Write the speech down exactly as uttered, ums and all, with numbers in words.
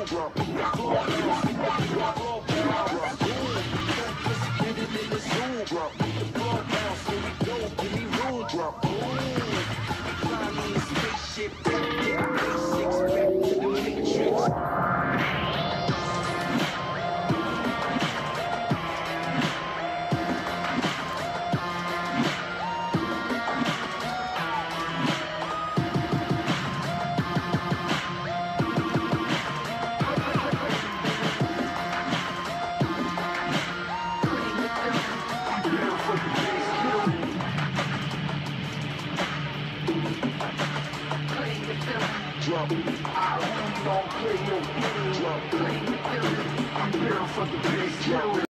Drop, drop, drop, drop, drop, drop, get it in the zoo. Drop, the floor bounce, here we go, give me room. Drop, fly me a spaceship, six pack to the matrix. Drop. I don't play no games. Drop. I'm here for the bass. Drop.